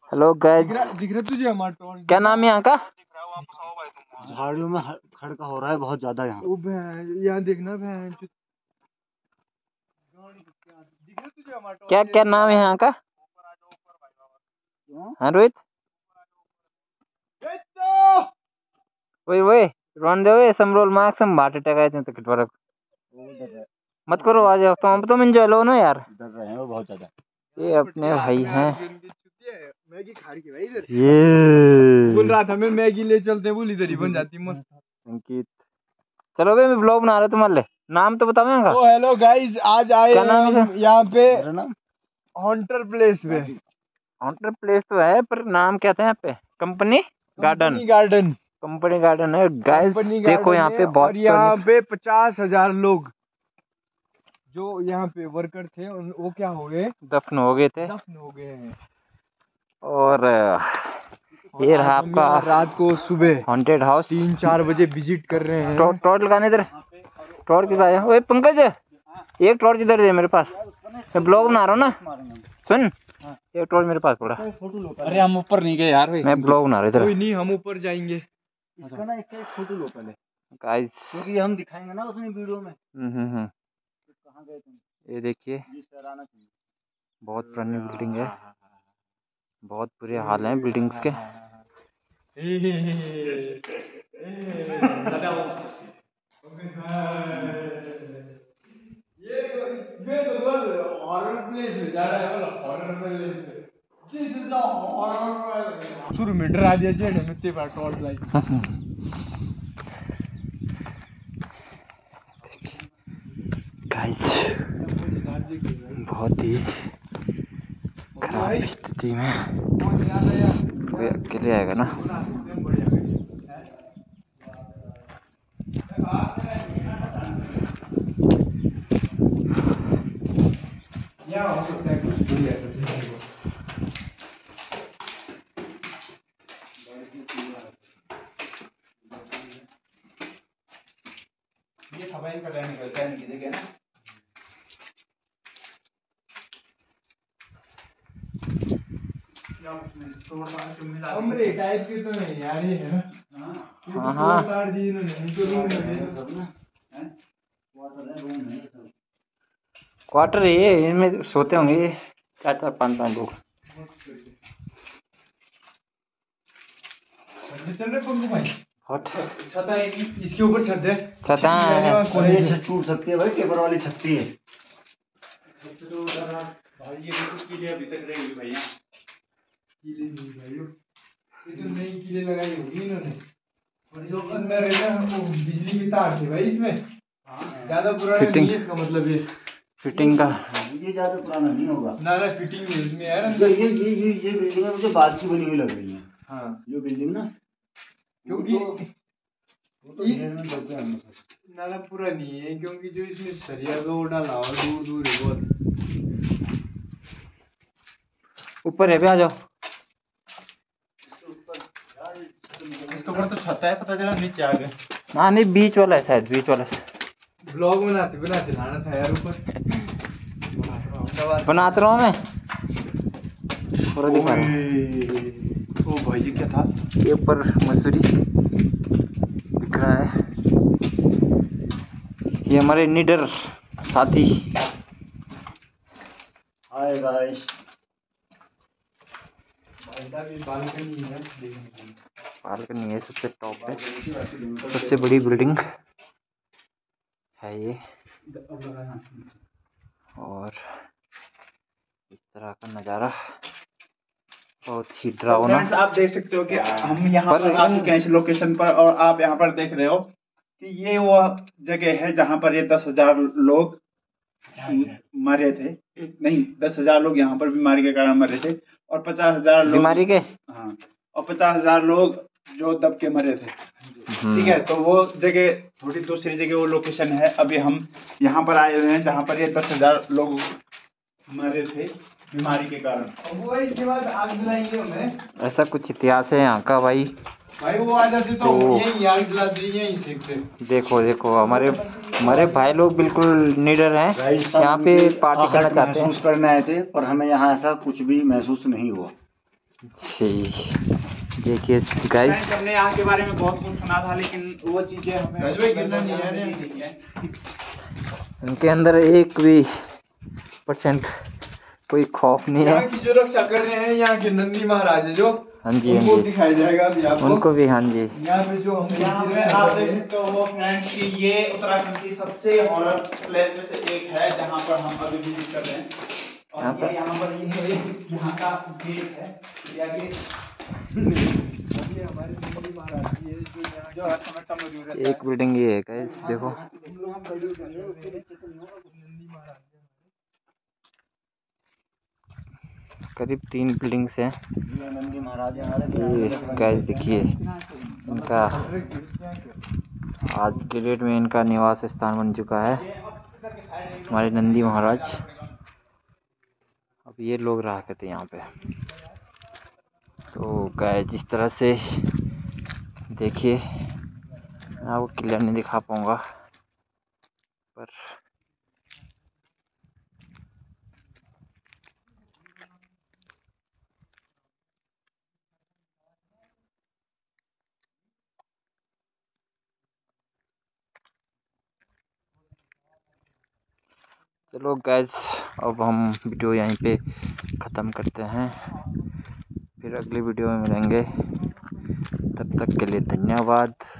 Hello guys, दिख रहा तुझे हमारा टॉर्च? क्या नाम है यहाँ का? झाड़ियों में खड़का हो रहा है बहुत ज्यादा यहाँ। यहाँ देखना बहन। दिख रहा तुझे हमारा टॉर्च? क्या क्या नाम है यहाँ का? हाँ रोहित, वही वही रोन दे वही समरोल मार्क्स हम बाटे टकाए थे टिकट वरक मत करो, आ जाओ तुम एंजॉय लो ना यार। डर रहे हैं वो बहुत ज्यादा। ये अपने भाई हैं, मैगी खा रही है भाई इधर। ये बोल रहा था मैं मैगी ले चलते हैं, बोल इधर ही बन जाती मस्त। अंकित, चलो भाई मैं ब्लॉग बना रहा तुम्हारे लिए। नाम तो बताओ यहाँ का। हेलो गाइस, आज आए क्या नाम है? हम यहाँ पे मेरा नाम हॉन्टर प्लेस पे। हॉन्टर प्लेस तो है पर नाम क्या था यहाँ पे? Company garden. Garden company garden है गाइस। देखो यहाँ पे बहुत, और यहाँ पे 50,000 लोग जो यहाँ पे वर्कर थे वो क्या हो गए, दफन हो गए थे। दफन हो गए हैं। और ये रहा आपका रात को सुबह हॉन्टेड हाउस। 3-4 बजे विजिट कर रहे हैं। टॉर्च लगाने इधर, टॉर्च की बात। ओए पंकज, एक टॉर्च इधर दे मेरे पास, मैं ब्लॉग बना रहा हूँ ना। सुन, एक टॉर्च मेरे पास पड़ा। अरे हम ऊपर नहीं गए यार, मैं ब्लॉग बना रहा कोई इधर। नहीं, हम ऊपर जाएंगे। इसका ना इसका एक फोटो लो पहले गाइस, क्योंकि हम दिखाएंगे ना उसमें वीडियो में कहाँ गए तुम। ये देखिए बहुत पुरानी बिल्डिंग है, बहुत बुरे हाल हैं बिल्डिंग्स के। शुरू में डरा दिया जेड में ते बार टॉर्च लाइट। गाइस बहुत ही खराब स्थिति में, कोई अकेले आएगा ना। ये सफाई का टाइम निकलता है नहीं देखिए ना। हमरे टाइप के तो नहीं यार, ये है ना। हाँ तार जी इन्होंने इनको रूम लगे क्वार्टर है ये, इनमें सोते होंगे ये 4-5 लोग। चल रहे पंकु भाई। हट, छत है इसके ऊपर, छत है। छत है। और ये छत टूट सकती है भाई, टेपर वाली छत है। भाई ये कुछ कीले अभी तक रहेगी भैया। कीले नहीं भाइयों, ये तो नई कीले लगाई होगी इन्होंने। और जो अंदर है ना वो बिजली की तार थी भाई इसमें। ज्यादा पुराना नहीं है इसका मतलब। ये फिटिंग का ये ज्यादा पुराना नहीं होगा ना फिटिंग नहीं इसमें यार। ये बिल्डिंग है मुझे बाद की बनी हुई लग रही है। हाँ जो बिल्डिंग ना, क्योंकि तो नाला पूरा नहीं है, क्योंकि जो इसमें सरिया का वो डाला और दूर दूर है बहुत। ऊपर है, भी आ जाओ। इसके ऊपर तो छत है, पता चला नीचे आ गए। हाँ नहीं, बीच वाला है शायद, बीच वाला। ब्लॉग बनाते बनाते लाना था यार ऊपर। बनाता रहा हूँ मैं, पूरा दिखा रहा हूँ। ओ भाई ये क्या था? ये ऊपर मसूरी दिख रहा है। ये हमारे निडर साथी। हाय गाइस, भाई साहब ये बालकनी है, बालकनी है, सबसे टॉप है, सबसे बड़ी बिल्डिंग है ये। और इस तरह का नज़ारा बहुत ही डरावना। फ्रेंड्स आप देख सकते हो कि हम यहाँ पर आ चुके हैं इस लोकेशन पर, और आप यहाँ पर देख रहे हो कि ये वो जगह है जहाँ पर ये 10,000 लोग मरे थे। नहीं, 10,000 लोग यहाँ पर बीमारी के कारण मरे थे, और 50,000 लोग बीमारी के, हाँ, और 50,000 लोग जो दब के मरे थे। ठीक है, तो वो जगह थोड़ी दूसरी जगह, वो लोकेशन है। अभी हम यहाँ पर आए हुए हैं जहाँ पर ये 10,000 लोग मरे थे बीमारी के कारण। वो इसके बाद आग जलाएंगे हमें। ऐसा कुछ इतिहास है यहाँ का भाई। भाई वो आ जाते तो यही आग जलाते, यही सेकते। देखो देखो, हमारे भाई लोग बिल्कुल निडर हैं, यहाँ पे पार्टी करना चाहते हैं। महसूस करने आए थे, और हमें यहाँ ऐसा कुछ भी महसूस नहीं हुआ। देखिए गाइस, हमने यहाँ के बारे में बहुत कुछ सुना था, लेकिन वो चीजें हमें इनके अंदर एक भी परसेंट कोई खौफ नहीं है। यहाँ की जो रक्षा कर रहे हैं यहाँ के नंदी महाराज है जो, हाँ जी, उनको दिखाया जाएगा अभी आपको। उनको भी, हाँ जी। यहाँ पे जो हम यहाँ पे आप देख सकते हो फ्रेंड्स कि ये उत्तराखंड की सबसे हॉरर प्लेस में से एक है जहाँ पर हम अभी विजिट कर रहे हैं। और यहाँ पर ये यहाँ का गेट है, या गेट हमारे नंदी महाराज की है जो हर समय मौजूद रहता है। एक बिल्डिंग ये है गाइस, देखो। करीब 3 बिल्डिंग्स हैं। नंदी महाराज ये गाइस देखिए, इनका आज के डेट में इनका निवास स्थान बन चुका है, हमारे नंदी महाराज। अब ये लोग रहा करते यहाँ पे। तो गाइस जिस तरह से देखिए, मैं आपको क्लियर नहीं दिखा पाऊँगा, पर चलो गाइस, अब हम वीडियो यहीं पे ख़त्म करते हैं, फिर अगली वीडियो में मिलेंगे। तब तक के लिए धन्यवाद।